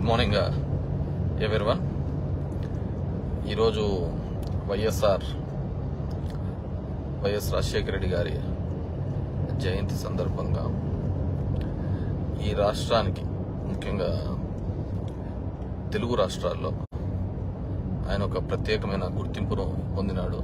Morning everyone. ఈరోజు Y S Rajasekhara Reddy గారి జయంతి సందర్భంగా ఈ రాష్ట్రానికి, ముఖ్యంగా తెలుగు రాష్ట్రాల్లో ఆయన ఒక ప్రత్యేకమైన గుర్తింపును పొందినాడు.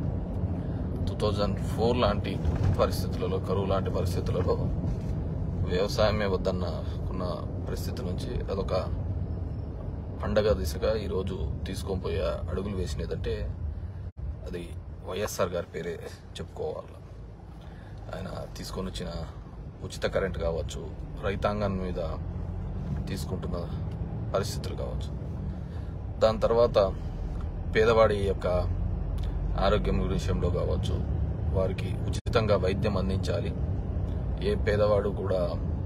2004 లాంటి పరిస్థితులలో, కరువు లాంటి పరిస్థితులలో వ్యవసాయమే వద్దన్న పరిస్థితి నుంచి అదొక పండగ దిశగా ఈరోజు తీసుకొని పోయే అడుగులు వేసినదంటే అది వైఎస్ఆర్ గారి పేరే చెప్పుకోవాలి. ఆయన తీసుకొని వచ్చిన ఉచిత కరెంట్ కావచ్చు, రైతాంగం మీద తీసుకుంటున్న పరిస్థితులు కావచ్చు, దాని తర్వాత పేదవాడి యొక్క ఆరోగ్యం విషయంలో కావచ్చు, వారికి ఉచితంగా వైద్యం అందించాలి. ఏ పేదవాడు కూడా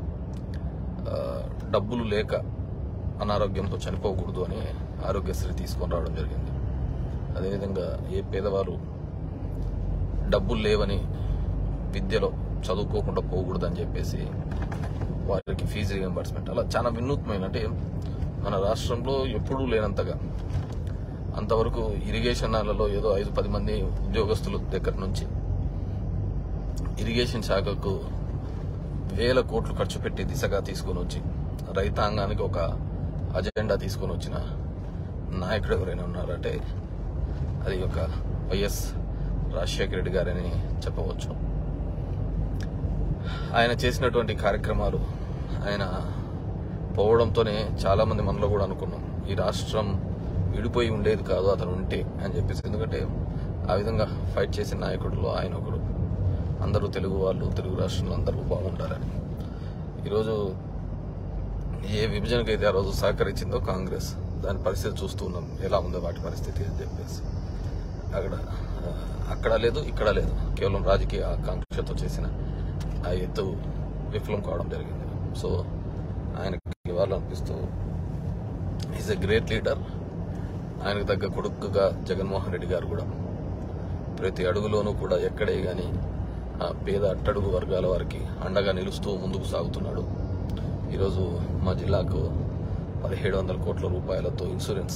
డబ్బులు లేక అనారోగ్యంతో చనిపోకూడదు అని ఆరోగ్యశ్రీ తీసుకొని రావడం జరిగింది. అదేవిధంగా ఏ పేదవారు డబ్బులు లేవని విద్యలో చదువుకోకుండా పోకూడదని చెప్పేసి వారికి ఫీజు రీఎంబర్స్మెంట్, అలా చాలా వినూత్నమైన, అంటే మన రాష్ట్రంలో ఎప్పుడూ లేనంతగా అంతవరకు ఇరిగేషన్ నాలలో ఏదో 5-10 మంది ఉద్యోగస్తుల దగ్గర నుంచి ఇరిగేషన్ శాఖకు వేల కోట్లు ఖర్చు పెట్టి దిశగా తీసుకొని వచ్చి రైతాంగానికి ఒక అజెండా తీసుకొని వచ్చిన నాయకుడు ఎవరైనా ఉన్నారంటే అది ఒక వైఎస్ రాజశేఖర రెడ్డి గారని చెప్పవచ్చు. ఆయన చేసినటువంటి కార్యక్రమాలు, ఆయన పోవడంతోనే చాలా మంది మనలో కూడా అనుకున్నాం ఈ రాష్ట్రం విడిపోయి ఉండేది కాదు అతను ఉంటే అని చెప్పేసి. ఎందుకంటే ఆ విధంగా ఫైట్ చేసిన నాయకుడిలో ఆయన ఒకడు. అందరూ తెలుగు వాళ్ళు, తెలుగు రాష్ట్రంలో అందరూ బాగుండాలని. ఈరోజు ఏ విభజనకైతే ఆ రోజు సహకరించిందో కాంగ్రెస్, దాని పరిస్థితి చూస్తూ ఉన్నాం ఎలా ఉందో వాటి పరిస్థితి అని చెప్పేసి. అక్కడ లేదు, ఇక్కడ లేదు, కేవలం రాజకీయ ఆకాంక్షతో చేసిన ఆ ఎత్తు విఫలం కావడం జరిగింది. సో ఆయనకి ఇవాళ అనిపిస్తూ ఈజ్ ఎ గ్రేట్ లీడర్. ఆయనకు తగ్గ కొడుకుగా జగన్మోహన్ రెడ్డి గారు కూడా ప్రతి అడుగులోనూ కూడా ఎక్కడే గాని పేద అట్టడుగు వర్గాల వారికి అండగా నిలుస్తూ ముందుకు సాగుతున్నాడు. ఈరోజు మా జిల్లాకు 1700 కోట్ల రూపాయలతో ఇన్సూరెన్స్,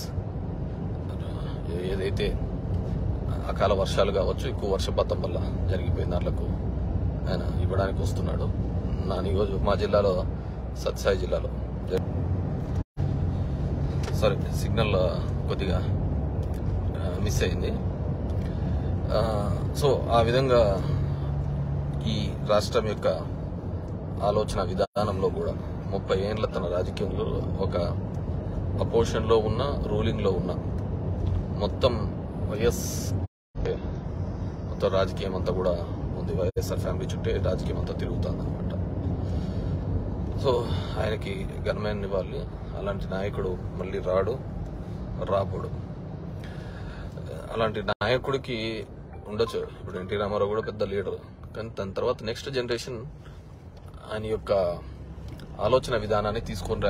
ఏదైతే అకాల వర్షాలు కావచ్చు, ఎక్కువ వర్షపాతం వల్ల జరిగిపోయిన దాంట్లకు ఆయన ఇవ్వడానికి వస్తున్నాడు. మా జిల్లాలో, సత్యసాయి జిల్లాలో సిగ్నల్ కొద్దిగా మిస్ అయింది. సో ఆ విధంగా ఈ రాష్ట్రం యొక్క ఆలోచన విధానంలో కూడా 30 ఏళ్ల తన రాజకీయంలో ఒక అపోజిషన్లో ఉన్న, రూలింగ్లో ఉన్న మొత్తం మొత్తం రాజకీయం అంతా కూడా ఉంది. వైఎస్ఆర్ ఫ్యామిలీ చుట్టే రాజకీయం అంతా తిరుగుతుంది అనమాట. సో ఆయనకి ఘనమైన ఇవ్వాలి. అలాంటి నాయకుడు మళ్ళీ రాబోడు. అలాంటి నాయకుడికి ఉండొచ్చు. ఇప్పుడు ఎన్టీ రామారావు కూడా పెద్ద లీడర్, కానీ దాని తర్వాత నెక్స్ట్ జనరేషన్ ఆయన యొక్క ఆలోచన విధానాన్ని తీసుకొని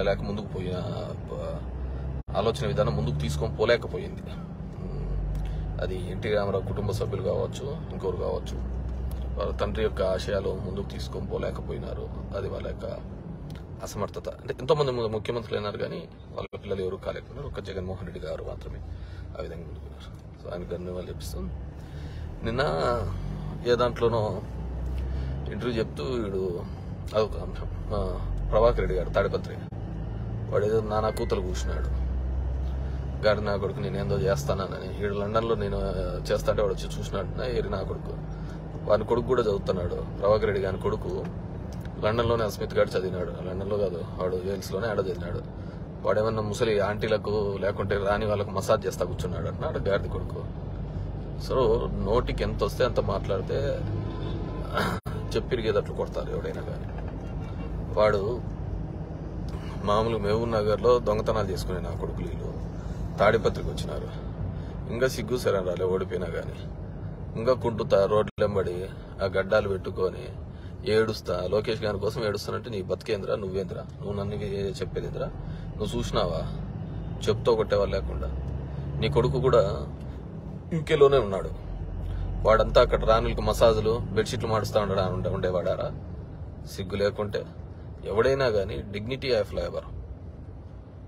ఆలోచన విధానం ముందుకు తీసుకొని పోలేకపోయింది. అది ఎన్టీ రామారావు కుటుంబ సభ్యులు కావచ్చు, ఇంకోరు కావచ్చు, వాళ్ళ తండ్రి యొక్క ఆశయాలు ముందుకు తీసుకొని పోలేకపోయినారు. అది వాళ్ళ యొక్క అసమర్థత. అంటే ఎంతోమంది ముఖ్యమంత్రులు అయినారు కానీ వాళ్ళ పిల్లలు ఎవరు కాలేకపోయినారు. ఒక జగన్మోహన్ రెడ్డి గారు మాత్రమే ఆ విధంగా ముందుకున్నారు. సో ఆయన ధన్యవాదాలు చెప్తాం. నిన్న ఏ దాంట్లోనో ఇంటర్వ్యూ చెప్తూ వీడు అదొక అంశం, ప్రభాకర్ రెడ్డి గారు తాడిపత్రి, వాడు ఏదో నానా కూతలు కూర్చున్నాడు. గాడి నా కొడుకు నేనేందో చేస్తానని. వీడు లండన్లో నేను చేస్తాంటే వాడు వచ్చి చూసినాడు. ఏరి నా కొడుకు, వాని కొడుకు కూడా చదువుతున్నాడు. ప్రభాకర్ రెడ్డి గారి కొడుకు లండన్లోనే అస్మిత్ గారు చదివినాడు. లండన్లో కాదు, వాడు వేల్స్లోనే ఆడ చదివినాడు. వాడేమన్నా ముసలి ఆంటీలకు లేకుంటే రాని వాళ్ళకు మసాజ్ చేస్తా కూర్చున్నాడు అంటున్నాడు గాడిది కొడుకు. సో నోటికి ఎంత వస్తే అంత మాట్లాడితే చెప్పిరిగేటట్లు కొడతారు ఎవడైనా కానీ. వాడు మామూలు మహబూబ్ నగర్లో దొంగతనాలు చేసుకునే నా కొడుకులు వీళ్ళు తాడిపత్రికి వచ్చినారు. ఇంకా సిగ్గు సరైన రాలే, ఓడిపోయినా కానీ ఇంకా కుంటుతా రోడ్లెంబడి ఆ గడ్డాలు పెట్టుకొని ఏడుస్తా. లోకేష్ గారి కోసం ఏడుస్తానంటే నీ బతికేంద్రా, నువ్వేంద్రా, నువ్వు నన్ను చెప్పేదింద్రా, నువ్వు చూసినావా చెప్తూ కొట్టేవాళ్ళు లేకుండా. నీ కొడుకు కూడా యూకేలోనే ఉన్నాడు. వాడంతా అక్కడ రాణులకు మసాజులు, బెడ్షీట్లు మాడుస్తూ ఉండేవాడారా? సిగ్గు లేకుంటే ఎవడైనా కానీ డిగ్నిటీ ఆఫ్ లేబర్,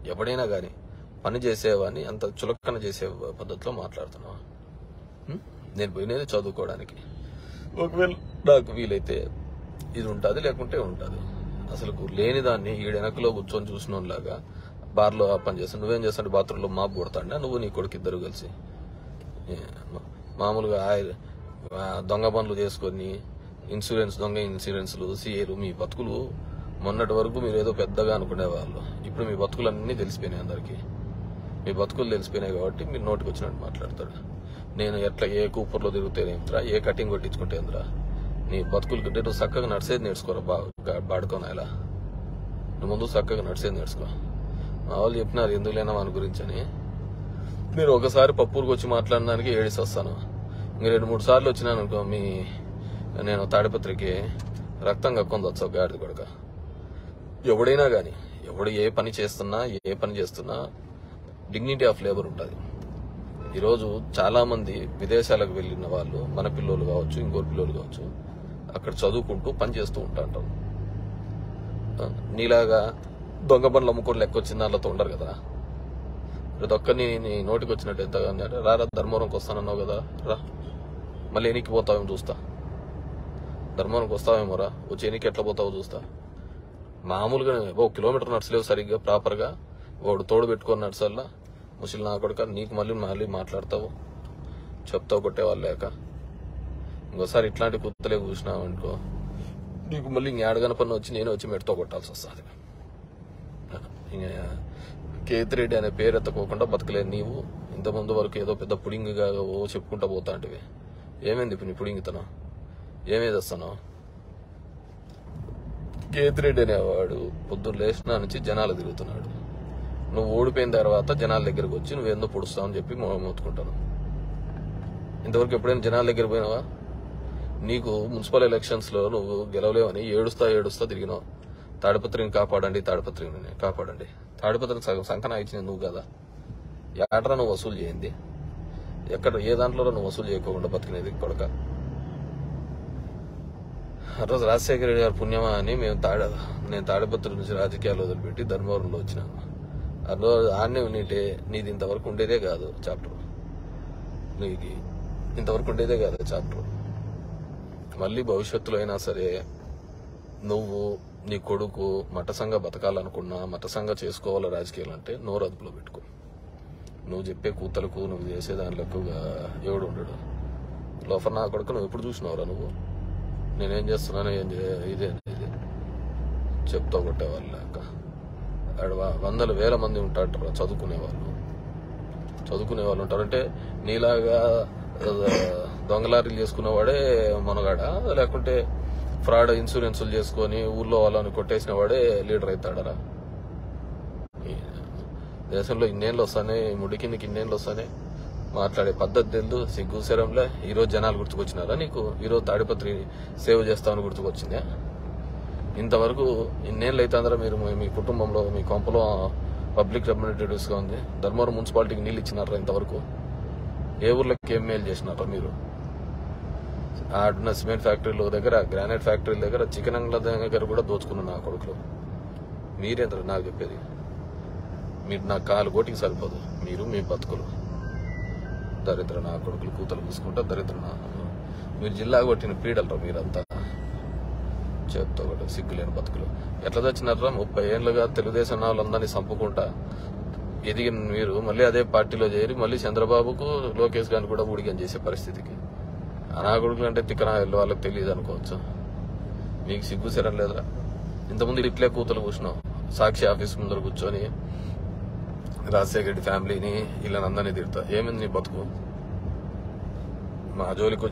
ఎప్పుడైనా కానీ పని చేసేవాడిని అంత చులకన చేసే పద్ధతిలో మాట్లాడుతున్నావా? నేను పోయినది చదువుకోవడానికి. ఒకవేళ నాకు వీలైతే ఇది ఉంటుంది, లేకుంటే ఉంటుంది. అసలు లేని దాన్ని ఈడెనకలో కూర్చొని చూసినోలాగా బార్లో పని చేస్తాను. నువ్వేం చేస్తాడు? బాత్రూంలో మాపు కొడతాడా నువ్వు నీ కొడుకు ఇద్దరు కలిసి? మామూలుగా దొంగ పనులు చేసుకొని దొంగ ఇన్సూరెన్స్లు, సీఏలు, మీ బతుకులు మొన్నటి వరకు మీరు ఏదో పెద్దగా అనుకునేవాళ్ళు. ఇప్పుడు మీ బతుకులన్నీ తెలిసిపోయినాయి అందరికీ. మీ బతుకులు తెలిసిపోయినాయి కాబట్టి మీరు నోటికి వచ్చినట్టు మాట్లాడతాడు. నేను ఎట్లా ఏ కూపర్లో తిరుగుతేనేమిరా, ఏ కటింగ్ కొట్టించుకుంటేంద్రా, నీ బతుకులు కంటే నువ్వు చక్కగా నడిచేది నేర్చుకోరా. బాడుకోనా ఇలా నువ్వు ముందు చక్కగా నడిచేది నేర్చుకో. మా వాళ్ళు చెప్పినారు ఎందుకు లేనా మన గురించి అని. మీరు ఒకసారి పప్పూరుకు వచ్చి మాట్లాడడానికి ఏడిసి వస్తాను. ఇంక 2-3 సార్లు వచ్చినాను అనుకో, నేను తాడిపత్రికి రక్తం కక్కొని వచ్చావు గాడిద కొడక. ఎవడైనా కానీ ఎవడు ఏ పని చేస్తున్నా డిగ్నిటీ ఆఫ్ లేబర్ ఉంటుంది. ఈరోజు చాలా మంది విదేశాలకు వెళ్ళిన వాళ్ళు, మన పిల్లలు కావచ్చు, ఇంకోటి పిల్లలు కావచ్చు, అక్కడ చదువుకుంటూ పని చేస్తూ ఉంటారు. నీలాగా దొంగ పనులు అమ్ముకొని లెక్క వచ్చిన దాంట్లో ఉండరు కదా. ప్రతి ఒక్కరిని నీ నోటికి వచ్చినట్టు ఎంత అన్నారు. రారా ధర్మవరంకి వస్తానన్నావు కదా, రా. మళ్ళీ ఎనికి పోతావేమో చూస్తా. ధర్మవరంకి వస్తావేమో రా, వచ్చి ఎనికి ఎట్లా పోతావో చూస్తా. మామూలుగా 1 కిలోమీటర్ నడుచలేవు సరిగ్గా ప్రాపర్గా. వాడు తోడు పెట్టుకొని నడుచల్లా ముసలి నా కొడుక. నీకు మళ్ళీ మాట్లాడతావు, చెప్తావు కొట్టేవాళ్ళు లేక. ఇంకోసారి ఇట్లాంటి కుత్తలే కూర్చున్నావు అనుకో, నీకు మళ్ళీ ఇంకేడగన పని వచ్చి నేను వచ్చి మెడతో కొట్టాల్సి వస్తుంది. కేతిరెడ్డి అనే పేరు ఎత్తకోకుండా బతకలేదు నీవు. ఇంతకుముందు వరకు ఏదో పెద్ద పుడింగిగా చెప్పుకుంటా పోతా అంటివి. ఏమైంది ఇప్పుడు నీ పుడింగితనం? ఏమేది వస్తాను? కేతిరెడ్డి అనేవాడు పొద్దున్న లేచిన నుంచి జనాలు తిరుగుతున్నాడు. నువ్వు ఓడిపోయిన తర్వాత జనాల దగ్గరకు వచ్చి నువ్వేందో పొడుస్తావు అని చెప్పి మొత్తుకుంటాను. ఇంతవరకు ఎప్పుడైనా జనాల దగ్గర పోయినావా? నీకు మున్సిపల్ ఎలక్షన్స్ లో నువ్వు గెలవలేవని ఏడుస్తా తిరిగినావు. తాడిపత్రిని కాపాడండి, తాడిపత్రిని కాపాడండి. తాడిపత్రికి సగం సంకనా ఇచ్చింది నువ్వు కదా. ఎక్కడరా నువ్వు వసూలు చేయింది? ఏ దాంట్లో నువ్వు వసూలు చేయకోకుండా బతికినది కొడక. ఆ రోజు రాజశేఖర రెడ్డి గారు పుణ్యమా అని నేను తాడిపత్రి నుంచి రాజకీయాలు వదిలిపెట్టి ధర్మవరంలో వచ్చినాను. ఆ రోజు ఆడనే ఉన్నింటే నీది ఇంతవరకు ఉండేదే కాదు చాప్టర్. నీకు ఇంతవరకు ఉండేదే కాదు చాప్టర్. మళ్ళీ భవిష్యత్తులో అయినా సరే నువ్వు నీ కొడుకు మఠసంగా బతకాలనుకున్నా, మఠసంగా చేసుకోవాల రాజకీయాలు అంటే నోరు అదుపులో పెట్టుకో. నువ్వు చెప్పే కూతలకు, నువ్వు చేసే దానిలో ఎక్కువగా ఎవడు ఉండడు. లోపల నా కొడుకు నువ్వు ఎప్పుడు చూసినావురా? నువ్వు నేనేం చేస్తున్నాను ఇదే చెప్తా కొట్టేవాళ్ళు లేక. ఆడ 100,000 మంది ఉంటారు చదువుకునే వాళ్ళు ఉంటారంటే నీలాగా దొంగలారీలు చేసుకునేవాడే మనగాడా, లేకుంటే ఫ్రాడ్ ఇన్సూరెన్సులు చేసుకొని ఊర్లో వాళ్ళని కొట్టేసిన వాడే లీడర్ అవుతాడరా? దేశంలో ఇన్నేళ్ళు వస్తానే, ముడి కిందకి ఇన్నేళ్ళు వస్తానే మాట్లాడే పద్ధతి తెలుదు, సిగ్గు శరంలే. ఈరోజు జనాలు గుర్తుకొచ్చినారా నీకు? ఈరోజు తాడిపత్రి సేవ చేస్తామని గుర్తుకొచ్చిందా? ఇంతవరకు ఇన్నేళ్ళు అవుతుందరా మీరు మీ కుటుంబంలో, మీ కొంపలో పబ్లిక్ రిప్రజెంటేటివ్స్ గా ఉంది. ధర్మవరం మున్సిపాలిటీకి నీళ్ళు ఇచ్చినారా ఇంతవరకు? ఏ ఊర్లకి ఏం మేలు చేసినారా మీరు? ఆడున్న సిమెంట్ ఫ్యాక్టరీల దగ్గర, గ్రానైట్ ఫ్యాక్టరీల దగ్గర, చికెన్ అంగల దగ్గర కూడా దోచుకున్నారు నా కొడుకులు. మీరేంత నాకు చెప్పేది? మీరు నా కాలు కోటికి సరిపోదు. మీరు మీ బతుకులు దరిద్ర నా కొడుకులు కూతలు పూసుకుంటా దరిద్ర మీరు జిల్లా కొట్టిన పీడలరా మీరంతా. చెప్తా ఒకటి సిగ్గులేని బతుకులు. ఎట్లా తెచ్చినారా? 30 ఏళ్ళుగా తెలుగుదేశం వాళ్ళందరినీ చంపుకుంటా ఎదిగిన మీరు మళ్ళీ అదే పార్టీలో చేరి మళ్ళీ చంద్రబాబుకు, లోకేష్ గారిని కూడా ఊడిగం చేసే పరిస్థితికి. నా కొడుకులు అంటే తిక్కన వాళ్ళకి తెలియదు అనుకోవచ్చు. మీకు సిగ్గు శరం లేదురా? ఇంతకుముందు ఇట్లే కూతలు కూర్చున్నావు సాక్షి ఆఫీస్ ముందర కూర్చొని రాజశేఖర రెడ్డి ఫ్యామిలీని వీళ్ళని అందరినీ తిడతా. ఏమైంది నీ బతుకు? మా జోలికి